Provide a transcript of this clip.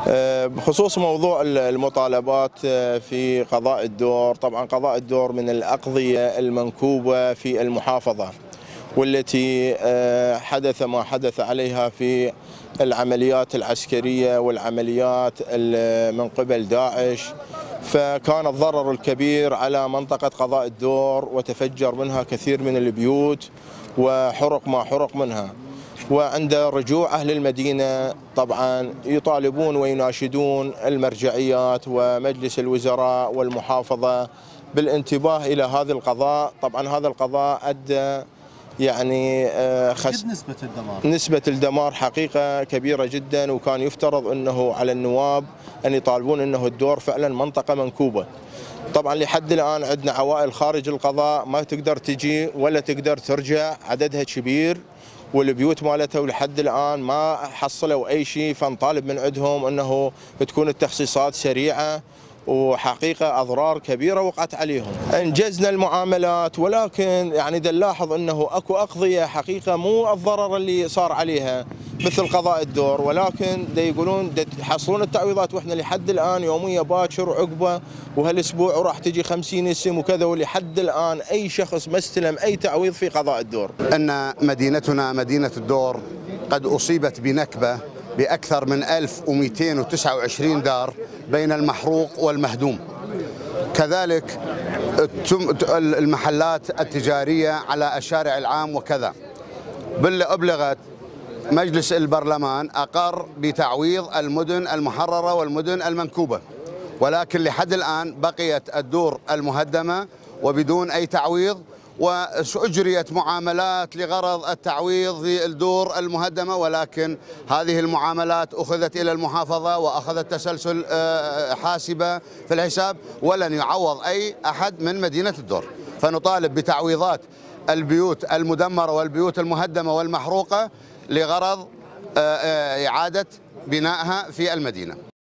بخصوص موضوع المطالبات في قضاء الدور، طبعا قضاء الدور من الأقضية المنكوبة في المحافظة، والتي حدث ما حدث عليها في العمليات العسكرية والعمليات من قبل داعش، فكان الضرر الكبير على منطقة قضاء الدور، وتفجر منها كثير من البيوت وحرق ما حرق منها. وعند رجوع أهل المدينة طبعا يطالبون ويناشدون المرجعيات ومجلس الوزراء والمحافظة بالانتباه إلى هذا القضاء. طبعا هذا القضاء أدى يعني نسبة الدمار حقيقة كبيرة جدا، وكان يفترض أنه على النواب أن يطالبون أنه الدور فعلا منطقة منكوبة. طبعا لحد الآن عندنا عوائل خارج القضاء ما تقدر تجي ولا تقدر ترجع، عددها كبير، والبيوت مالتها ولحد الآن ما حصلوا أي شيء، فنطالب من عندهم أنه تكون التخصيصات سريعة، وحقيقة أضرار كبيرة وقعت عليهم. أنجزنا المعاملات، ولكن يعني نلاحظ أنه أكو أقضية حقيقة مو الضرر اللي صار عليها مثل قضاء الدور، ولكن يقولون يحصلون التعويضات، وإحنا لحد الآن يومية باكر وعقبة وهالأسبوع وراح تجي 50 اسم وكذا، ولحد الآن أي شخص ما استلم أي تعويض في قضاء الدور. أن مدينتنا مدينة الدور قد أصيبت بنكبة بأكثر من 1229 دار بين المحروق والمهدوم. كذلك المحلات التجارية على الشارع العام وكذا. أبلغت مجلس البرلمان أقر بتعويض المدن المحررة والمدن المنكوبة، ولكن لحد الآن بقيت الدور المهدمة وبدون أي تعويض، وأجريت معاملات لغرض التعويض في الدور المهدمة، ولكن هذه المعاملات أخذت إلى المحافظة وأخذت تسلسل حاسبة في الحساب، ولن يعوض أي أحد من مدينة الدور. فنطالب بتعويضات البيوت المدمرة والبيوت المهدمة والمحروقة لغرض إعادة بنائها في المدينة.